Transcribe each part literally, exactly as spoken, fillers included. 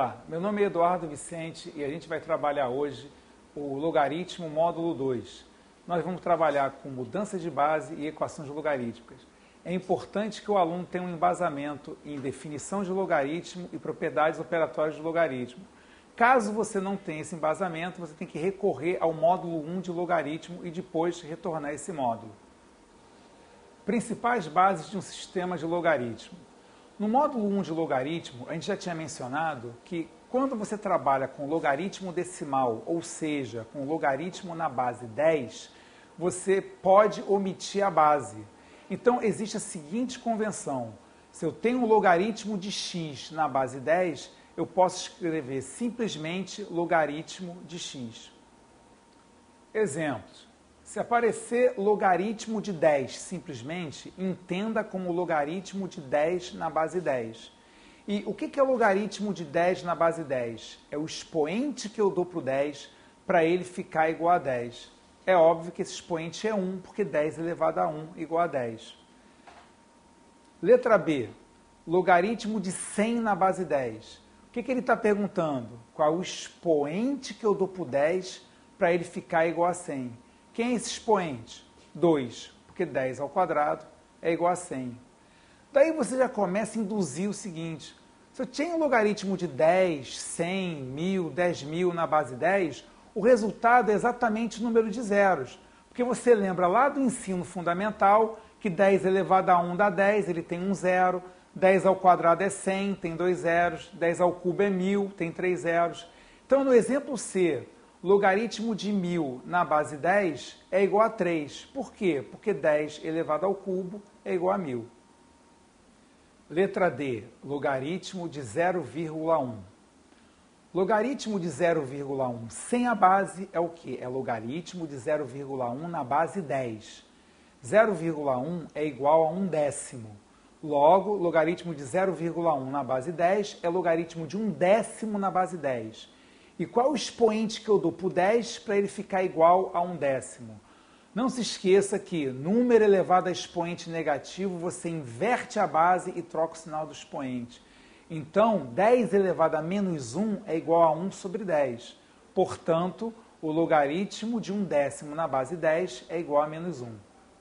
Olá, meu nome é Eduardo Vicente e a gente vai trabalhar hoje o logaritmo módulo dois. Nós vamos trabalhar com mudança de base e equações logarítmicas. É importante que o aluno tenha um embasamento em definição de logaritmo e propriedades operatórias de logaritmo. Caso você não tenha esse embasamento, você tem que recorrer ao módulo um de logaritmo e depois retornar esse módulo. Principais bases de um sistema de logaritmo. No módulo um de logaritmo, a gente já tinha mencionado que quando você trabalha com logaritmo decimal, ou seja, com logaritmo na base dez, você pode omitir a base. Então, existe a seguinte convenção. Se eu tenho um logaritmo de x na base dez, eu posso escrever simplesmente logaritmo de x. Exemplos. Se aparecer logaritmo de dez simplesmente, entenda como logaritmo de dez na base dez. E o que é logaritmo de dez na base dez? É o expoente que eu dou para o dez para ele ficar igual a dez. É óbvio que esse expoente é um, porque dez elevado a um igual a dez. Letra B. Logaritmo de cem na base dez. O que, que ele está perguntando? Qual é o expoente que eu dou para o dez para ele ficar igual a cem? Quem é esse expoente? dois, porque dez ao quadrado é igual a cem. Daí você já começa a induzir o seguinte. Se eu tinha um logaritmo de dez, cem, mil, dez mil na base dez, o resultado é exatamente o número de zeros. Porque você lembra lá do ensino fundamental que dez elevado a um dá dez, ele tem um zero. dez ao quadrado é cem, tem dois zeros. dez ao cubo é mil, tem três zeros. Então, no exemplo C, logaritmo de mil na base dez é igual a três. Por quê? Porque dez elevado ao cubo é igual a mil. Letra D, logaritmo de zero vírgula um. Logaritmo de zero vírgula um sem a base é o quê? É logaritmo de zero vírgula um na base dez. zero vírgula um é igual a um décimo. Logo, logaritmo de zero vírgula um na base dez é logaritmo de um décimo na base dez. E qual o expoente que eu dou para o dez para ele ficar igual a um décimo? Não se esqueça que número elevado a expoente negativo, você inverte a base e troca o sinal do expoente. Então, dez elevado a menos um é igual a um sobre dez. Portanto, o logaritmo de um décimo na base dez é igual a menos um.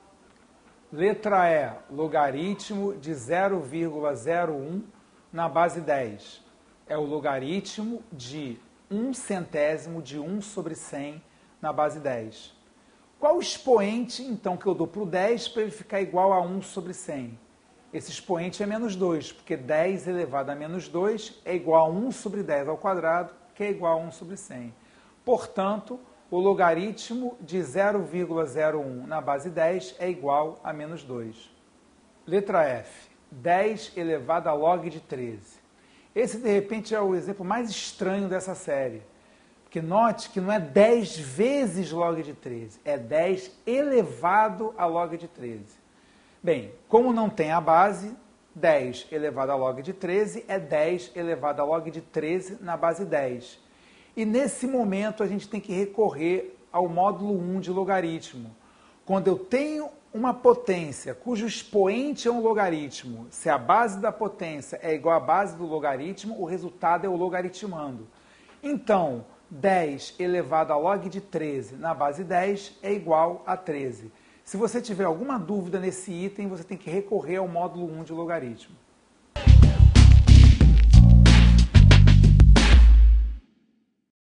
Letra E, logaritmo de zero vírgula zero um na base dez. É o logaritmo de um centésimo de um sobre cem na base dez. Qual o expoente, então, que eu dou para o dez para ele ficar igual a um sobre cem? Esse expoente é menos dois, porque dez elevado a menos dois é igual a um sobre dez ao quadrado, que é igual a um sobre cem. Portanto, o logaritmo de zero vírgula zero um na base dez é igual a menos dois. Letra F. dez elevado a log de treze. Esse, de repente, é o exemplo mais estranho dessa série. Porque note que não é dez vezes log de treze, é dez elevado a log de treze. Bem, como não tem a base, dez elevado a log de treze é dez elevado a log de treze na base dez. E nesse momento a gente tem que recorrer ao módulo um de logaritmo. Quando eu tenho uma potência cujo expoente é um logaritmo, se a base da potência é igual à base do logaritmo, o resultado é o logaritmando. Então, dez elevado a log de treze na base dez é igual a treze. Se você tiver alguma dúvida nesse item, você tem que recorrer ao módulo um de logaritmo.